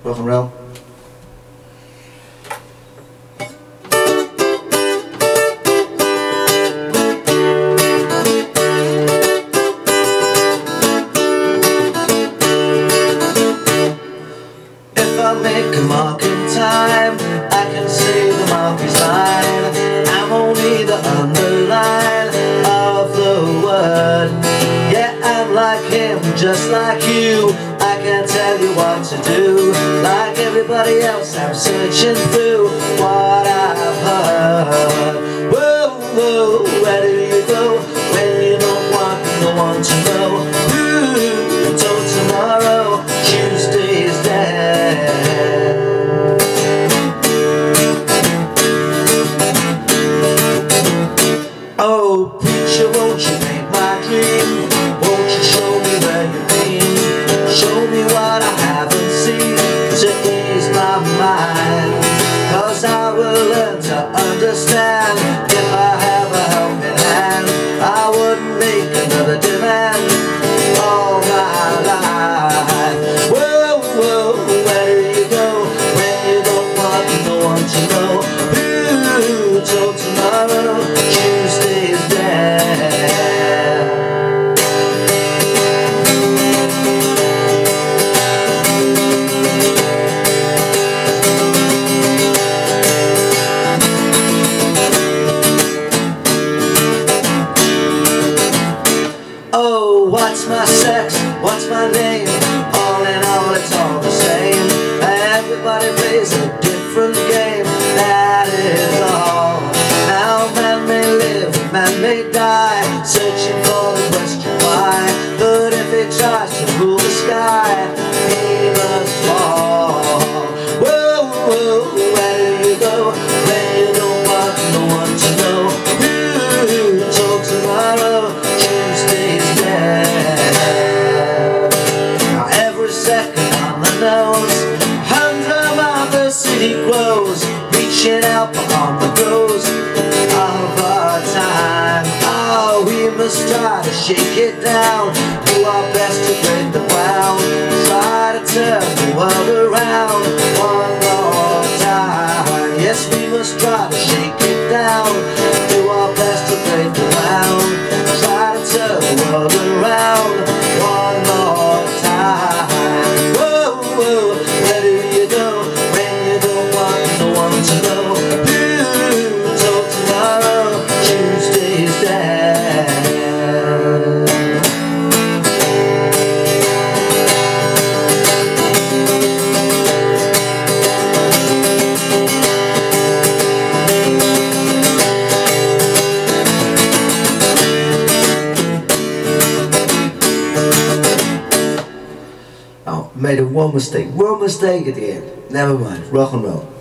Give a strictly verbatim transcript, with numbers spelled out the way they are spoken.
Rock and roll. If I make a mark in time, I can say the mark is mine. I'm only the underline of the word. Yeah, I'm like him, just like you. I can tell you what to do. Like everybody else, I'm searching through what I've heard. Whoa, whoa, where do you go when you don't want no one to know? Who told tomorrow Tuesday's dead? Oh, preacher, won't you paint my dream? Won't you show me where you've been? Show me what I haven't seen to ease my mind. Cause I will learn to understand. If I have a helping hand, I wouldn't make another demand all my life. Whoa, whoa, where do you go when you don't want no one to know? Who told tomorrow Tuesday's dead? Oh, what's my sex? What's my name? All in all, it's all the same. Everybody plays a different game, that is all. Now man may live, man may die, searching for the question why. But if he tries to rule the sky, he must fall. Whoa, whoa, where do you go when you don't want no one to know? Who told tomorrow Tuesday's dead? Now every second on the nose, hundred of the city grows, reaching out beyond the ghost of our time. Oh, we must try to shake it down, do our best to break the ground, try to turn the world around one more time. Yes, we must try to shake it down, do our best to break the ground, try to turn the world around one more time. Whoa, whoa, where do you go when you don't want no one to know? Who told tomorrow Tuesday's dead? Oh, made a one mistake, one mistake at the end. Never mind, rock and roll.